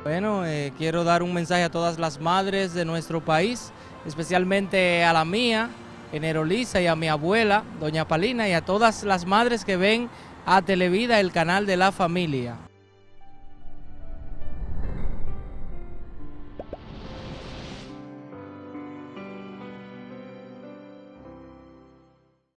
Bueno, quiero dar un mensaje a todas las madres de nuestro país, especialmente a la mía, Enerolisa, y a mi abuela, doña Palina, y a todas las madres que ven a Televida, el canal de la familia.